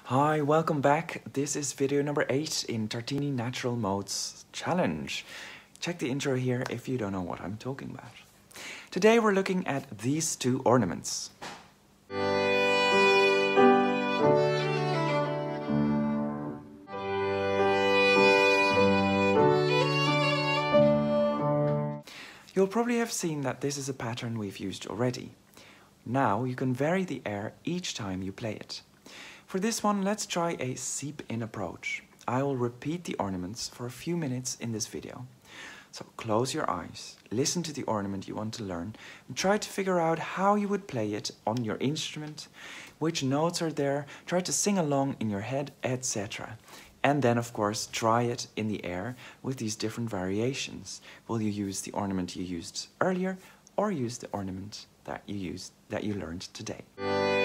Hi, welcome back. This is video number 8 in Tartini Natural Modes Challenge. Check the intro here if you don't know what I'm talking about. Today we're looking at these two ornaments. You'll probably have seen that this is a pattern we've used already. Now you can vary the air each time you play it. For this one, let's try a seep-in approach. I will repeat the ornaments for a few minutes in this video. So close your eyes, listen to the ornament you want to learn, and try to figure out how you would play it on your instrument, which notes are there, try to sing along in your head, etc. And then, of course, try it in the air with these different variations. Will you use the ornament you used earlier, or use the ornament that you learned today?